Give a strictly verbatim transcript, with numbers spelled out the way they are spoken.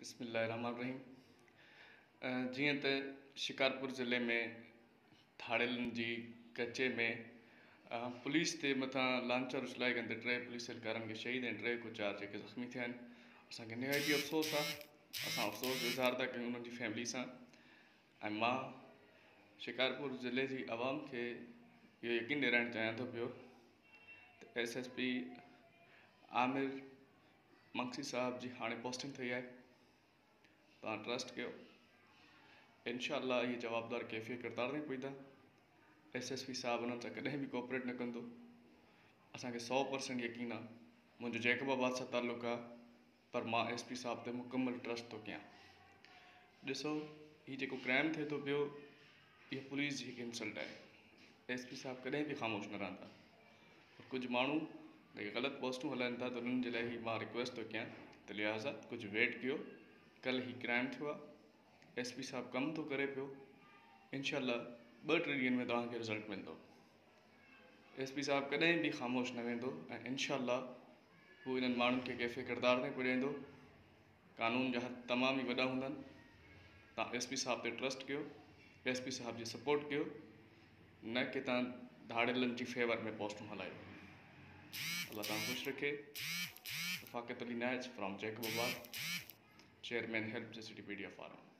बिस्मिल्लाहिर्रहमानिर्रहीम। जीअं त शिकारपुर ज़िले में थाड़ेलनि जी कचे में अ, पुलिस ते मथां लांचर उछलाए कंदे टे पुलिस एहलकारनि खे शहीद ऐं टे को चार जेके ज़ख़्मी थिया आहिनि। असांखे निहायती अफ़सोस आहे। असां अफ़सोस इज़हार था कयूं उन्हनि जी फैमिली सां। ऐं मां शिकारपुर ज़िले जी आवाम खे इहो यकीन ॾियारणु चाहियां थो पियो त S S P Aamir Maksi साहब जी हाणे पोस्टिंग थी आहे। तव्हां ट्रस्ट कयो, इंशाअल्लाह इहे जवाबदार कैफ़ियत किरदार में पवंदा। एस एस पी साहब उन्हनि सां कॾहिं बि कोऑपरेट न कंदो। असांखे सौ परसेंट यकीन आहे। मुंहिंजो जैकबाबाद सां ताल्लुक़ु आहे, पर मां एस पी साहब ते मुकमल ट्रस्ट थो कयां। ॾिसो, हीउ जेको क्राइम थिए थो पियो, इहा पुलिस जी हिकु इंसल्ट आहे। एस पी साहब कॾहिं बि ख़ामोश न रहंदा। पर कुझु माण्हू जेके ग़लति पोस्टूं हलाइनि था, त उन्हनि जे लाइ मां रिक्वेस्ट थो कयां त लिहाज़ा कुझु वेट कयो। कल्ह ही क्राइम थियो आहे, एस पी साहब कमु थो करे पियो। इंशाअल्लाह ॿ टे ॾींहंनि में तव्हांखे रिज़ल्ट मिलंदो। एस पी साहब कॾहिं बि ख़ामोश न वेंदो ऐं इंशाअल्लाह हू इन्हनि माण्हुनि खे कैफ़े किरदार में पुॼाईंदो। कानून जा हथ तमामु ई वॾा हूंदनि। तव्हां एस पी साहब ते ट्रस्ट कयो, एस पी साहब जी सपोर्ट कयो, न कि तव्हां धाड़ेलनि जी फेवर में पोस्टूं हलायो। अल्लाह तव्हां ख़ुशि रखे। रफ़ाक़त अली नाइज from Jacobabad, chairman help the city media form.